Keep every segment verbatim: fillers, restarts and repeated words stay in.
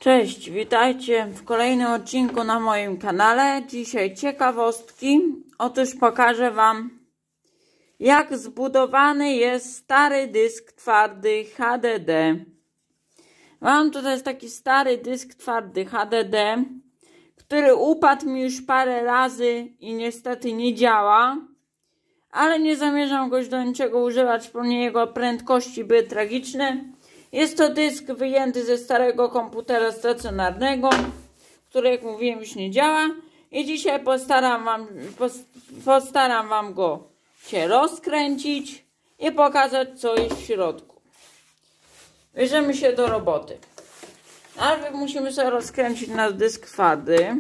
Cześć, witajcie w kolejnym odcinku na moim kanale. Dzisiaj ciekawostki. Otóż pokażę Wam, jak zbudowany jest stary dysk twardy H D D. Mam tutaj taki stary dysk twardy H D D, który upadł mi już parę razy i niestety nie działa. Ale nie zamierzam go do niczego używać, pomimo jego prędkości były tragiczne. Jest to dysk wyjęty ze starego komputera stacjonarnego, który, jak mówiłem, już nie działa. I dzisiaj postaram wam, postaram wam go się rozkręcić i pokazać, co jest w środku. Bierzemy się do roboty. Najpierw musimy sobie rozkręcić nasz dysk twardy.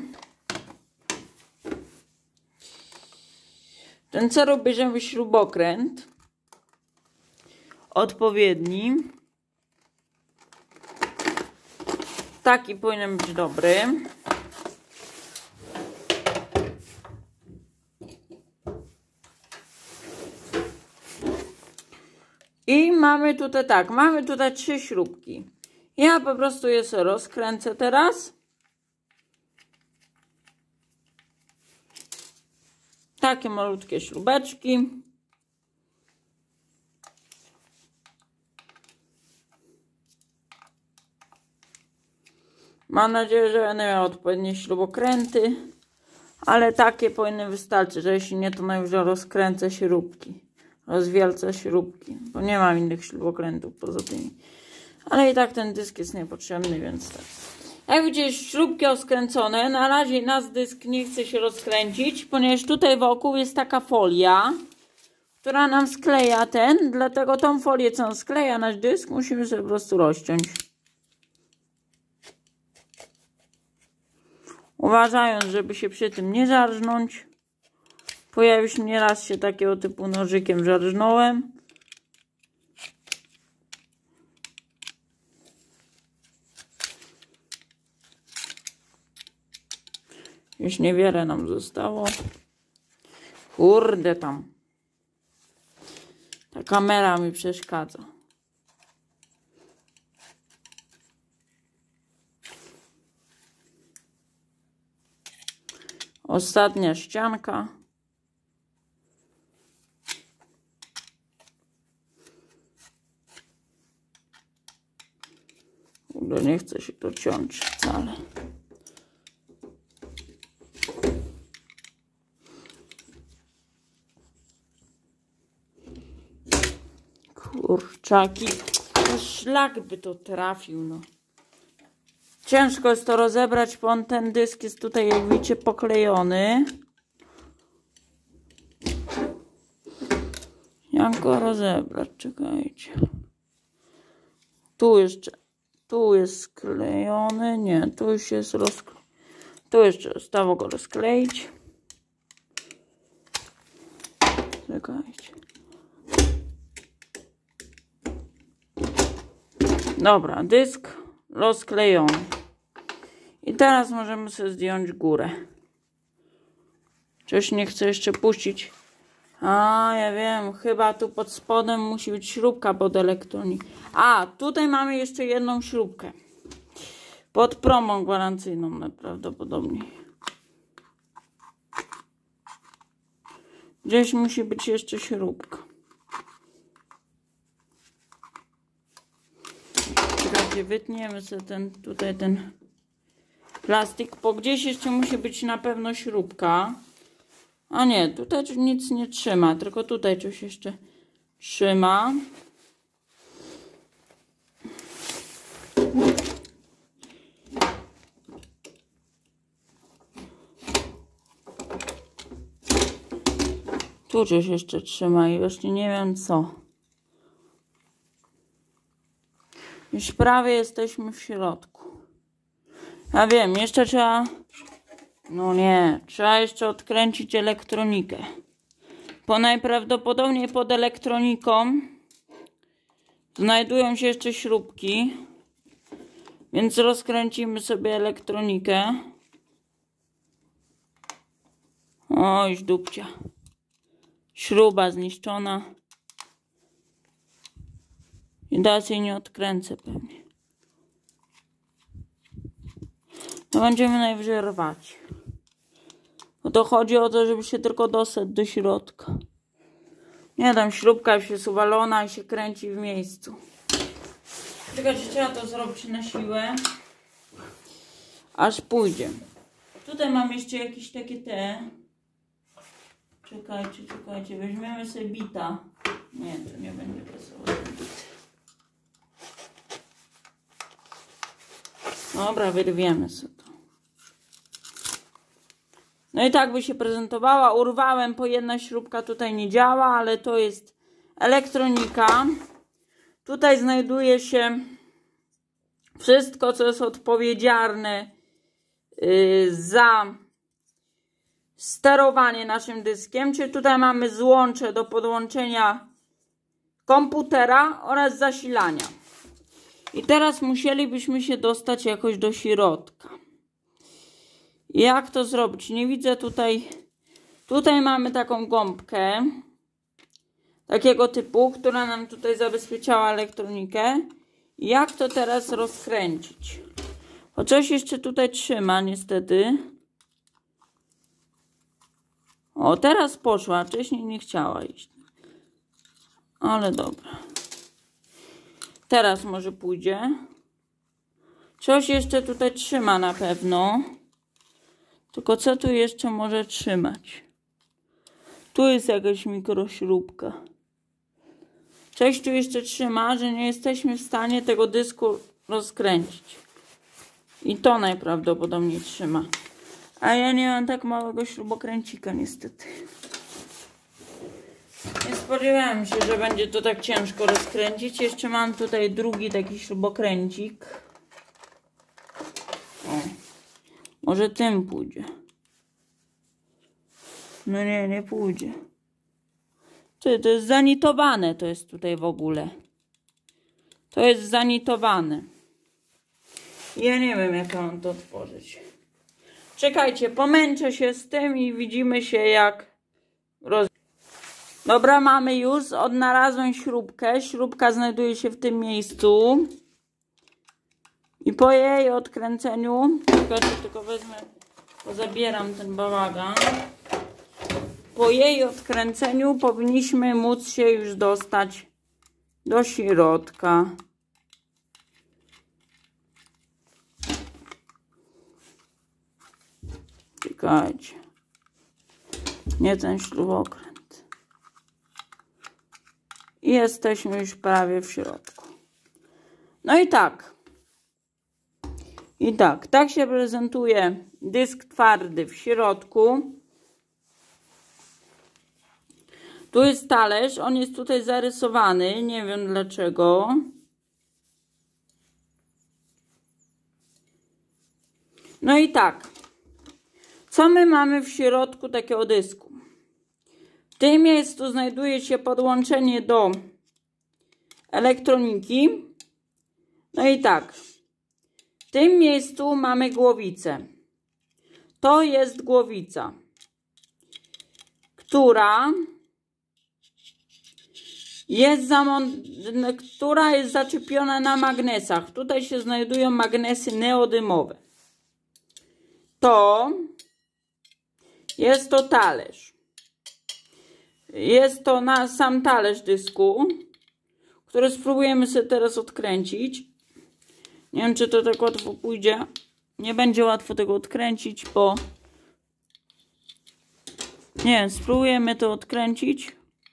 W ten celu bierzemy śrubokręt odpowiedni. Taki powinien być dobry. I mamy tutaj tak, mamy tutaj trzy śrubki. Ja po prostu je sobie rozkręcę teraz. Takie malutkie śrubeczki. Mam nadzieję, że będę miał odpowiednie śrubokręty, ale takie powinny wystarczyć, że jeśli nie, to najwyżej rozkręcę śrubki, rozwielcę śrubki, bo nie mam innych śrubokrętów poza tymi. Ale i tak ten dysk jest niepotrzebny, więc tak. Jak widzicie, śrubki rozkręcone. Na razie nasz dysk nie chce się rozkręcić, ponieważ tutaj wokół jest taka folia, która nam skleja ten, dlatego tą folię, co nam skleja nasz dysk, musimy sobie po prostu rozciąć. Uważając, żeby się przy tym nie zarżnąć. Pojawił się nieraz się takiego typu nożykiem żarżnąłem. Już niewiele nam zostało. Kurde tam. Ta kamera mi przeszkadza. Ostatnia ścianka. Kurde, nie chce się to ciąć wcale. Kurczaki. No szlak by to trafił, no. Ciężko jest to rozebrać, bo on, ten dysk jest tutaj, jak widzicie, poklejony. Jak go rozebrać? Czekajcie. Tu jeszcze, tu jest sklejony. Nie, tu już jest rozklejony. Tu jeszcze zostało go rozkleić. Czekajcie. Dobra, dysk rozklejony. I teraz możemy sobie zdjąć górę. Coś nie chcę jeszcze puścić. A, ja wiem, chyba tu pod spodem musi być śrubka pod elektronik. A, tutaj mamy jeszcze jedną śrubkę. Pod promą gwarancyjną najprawdopodobniej. Gdzieś musi być jeszcze śrubka. Czekajcie, wytniemy sobie ten, tutaj ten plastik, bo gdzieś jeszcze musi być na pewno śrubka. A nie, tutaj nic nie trzyma, tylko tutaj coś jeszcze trzyma. Tu coś jeszcze trzyma i właśnie nie wiem co. Już prawie jesteśmy w środku. Ja wiem, jeszcze trzeba... No nie, trzeba jeszcze odkręcić elektronikę. Bo najprawdopodobniej pod elektroniką znajdują się jeszcze śrubki. Więc rozkręcimy sobie elektronikę. Oj, dupcia. Śruba zniszczona. I teraz jej nie odkręcę pewnie. to będziemy najwyżej rwać. Bo to chodzi o to, żeby się tylko dostać do środka. Nie, tam śrubka już jest uwalona i się kręci w miejscu. Czekajcie, trzeba to zrobić na siłę. Aż pójdzie. Tutaj mam jeszcze jakieś takie te. Czekajcie, czekajcie. Weźmiemy sobie bita. Nie, to nie będzie pasować. Dobra, wyrwiemy sobie to. No i tak by się prezentowała. Urwałem, po jedna śrubka tutaj nie działa, ale to jest elektronika. Tutaj znajduje się wszystko, co jest odpowiedzialne yy, za sterowanie naszym dyskiem. Czyli tutaj mamy złącze do podłączenia komputera oraz zasilania. I teraz musielibyśmy się dostać jakoś do środka. Jak to zrobić? Nie widzę tutaj. Tutaj mamy taką gąbkę. Takiego typu, która nam tutaj zabezpieczała elektronikę. Jak to teraz rozkręcić? Bo coś jeszcze tutaj trzyma niestety. O, teraz poszła. Wcześniej nie chciała iść. Ale dobra. Teraz może pójdzie. Coś jeszcze tutaj trzyma na pewno. Tylko co tu jeszcze może trzymać? Tu jest jakaś mikrośrubka. Coś tu jeszcze trzyma, że nie jesteśmy w stanie tego dysku rozkręcić. I to najprawdopodobniej trzyma. A ja nie mam tak małego śrubokręcika niestety. Nie spodziewałem się, że będzie to tak ciężko rozkręcić. Jeszcze mam tutaj drugi taki śrubokręcik. O. Może tym pójdzie. No nie, nie pójdzie. Ty, to jest zanitowane, to jest tutaj w ogóle. To jest zanitowane. Ja nie wiem, jak mam to otworzyć. Czekajcie, pomęczę się z tym i widzimy się, jak roz... Dobra, mamy już. Odnalazłem śrubkę. Śrubka znajduje się w tym miejscu. I po jej odkręceniu... Czekajcie, tylko wezmę... Zabieram ten bałagan. Po jej odkręceniu powinniśmy móc się już dostać do środka. Czekajcie. Nie ten śrubokręt. I jesteśmy już prawie w środku. No i tak. I tak. Tak się prezentuje dysk twardy w środku. Tu jest talerz. On jest tutaj zarysowany. Nie wiem dlaczego. No i tak. Co my mamy w środku takiego dysku? W tym miejscu znajduje się podłączenie do elektroniki. No i tak. W tym miejscu mamy głowicę. To jest głowica, która jest, która jest zaczepiona na magnesach. Tutaj się znajdują magnesy neodymowe. To jest to talerz. Jest to na sam talerz dysku, który spróbujemy sobie teraz odkręcić. Nie wiem, czy to tak łatwo pójdzie. Nie będzie łatwo tego odkręcić, bo... Nie wiem, spróbujemy to odkręcić.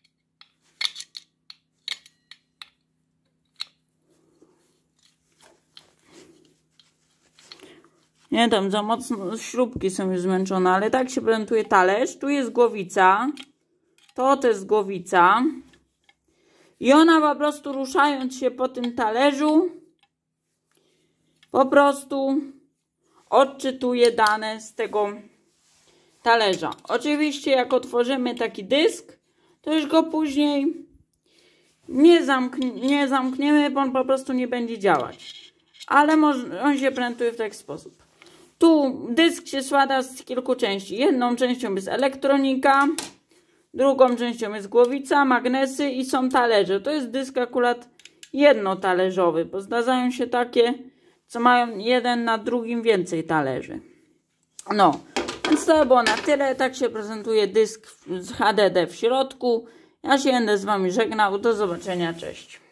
Nie, tam za mocno śrubki są już zmęczone, ale tak się prezentuje talerz. Tu jest głowica. To to jest głowica. I ona po prostu ruszając się po tym talerzu, po prostu odczytuje dane z tego talerza. Oczywiście jak otworzymy taki dysk, to już go później nie, zamknie, nie zamkniemy, bo on po prostu nie będzie działać. Ale może, on się prezentuje w taki sposób. Tu dysk się składa z kilku części. Jedną częścią jest elektronika, drugą częścią jest głowica, magnesy i są talerze. To jest dysk akurat jednotalerzowy, bo zdarzają się takie co mają jeden na drugim więcej talerzy. No, więc to było na tyle. Tak się prezentuje dysk z H D D w środku. Ja się będę z Wami żegnał. Do zobaczenia, cześć.